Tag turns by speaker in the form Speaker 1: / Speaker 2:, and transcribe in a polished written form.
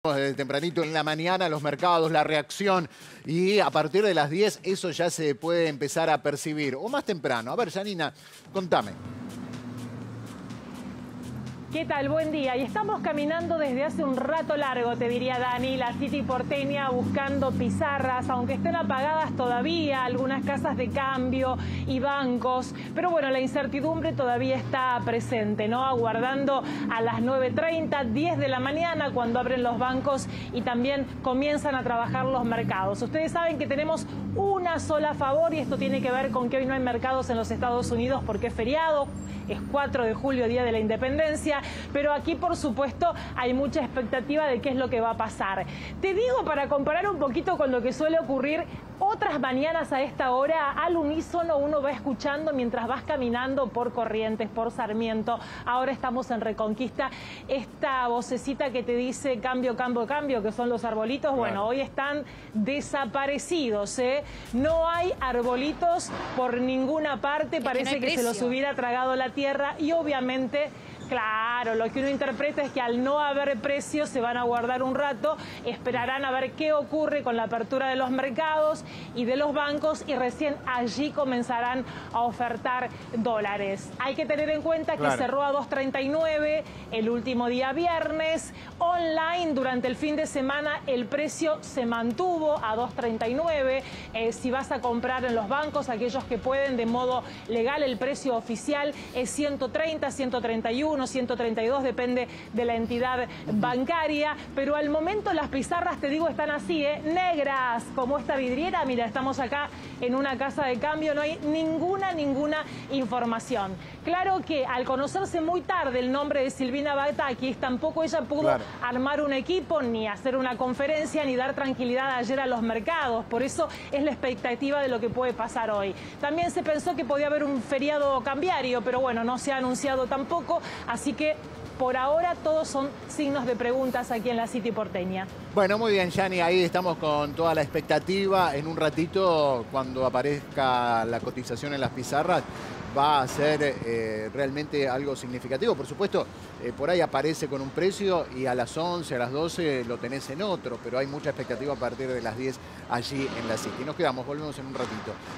Speaker 1: Desde tempranito en la mañana, los mercados, la reacción, y a partir de las 10 eso ya se puede empezar a percibir, o más temprano. A ver, Janina, contame.
Speaker 2: ¿Qué tal? Buen día. Y estamos caminando desde hace un rato largo, te diría Dani, la City porteña, buscando pizarras, aunque estén apagadas todavía, algunas casas de cambio y bancos. Pero bueno, la incertidumbre todavía está presente, ¿no? Aguardando a las 9:30, 10 de la mañana, cuando abren los bancos y también comienzan a trabajar los mercados. Ustedes saben que tenemos una sola favor y esto tiene que ver con que hoy no hay mercados en los Estados Unidos porque es feriado. Es 4 de julio, Día de la Independencia, pero aquí, por supuesto, hay mucha expectativa de qué es lo que va a pasar. Te digo, para comparar un poquito con lo que suele ocurrir otras mañanas a esta hora, al unísono uno va escuchando mientras vas caminando por Corrientes, por Sarmiento. Ahora estamos en Reconquista. Esta vocecita que te dice cambio, cambio, cambio, que son los arbolitos, bueno, hoy están desaparecidos, ¿eh? No hay arbolitos por ninguna parte, parece que se los hubiera tragado la tierra y obviamente... Claro, lo que uno interpreta es que al no haber precios se van a guardar un rato, esperarán a ver qué ocurre con la apertura de los mercados y de los bancos y recién allí comenzarán a ofertar dólares. Hay que tener en cuenta que cerró a 2.39 el último día viernes. Online durante el fin de semana el precio se mantuvo a 2.39. Si vas a comprar en los bancos, aquellos que pueden de modo legal, el precio oficial es 130, 131. 132, depende de la entidad bancaria, pero al momento las pizarras, te digo, están así, negras, como esta vidriera. Mira, estamos acá en una casa de cambio, no hay ninguna información. Claro que al conocerse muy tarde el nombre de Silvina Batakis, tampoco ella pudo armar un equipo, ni hacer una conferencia, ni dar tranquilidad ayer a los mercados. Por eso es la expectativa de lo que puede pasar hoy. También se pensó que podía haber un feriado cambiario, pero bueno, no se ha anunciado tampoco. Así que por ahora todos son signos de preguntas aquí en la City porteña.
Speaker 1: Bueno, muy bien, Yani, ahí estamos con toda la expectativa. En un ratito, cuando aparezca la cotización en las pizarras, va a ser realmente algo significativo. Por supuesto, por ahí aparece con un precio y a las 11, a las 12 lo tenés en otro, pero hay mucha expectativa a partir de las 10 allí en la City. Nos quedamos, volvemos en un ratito.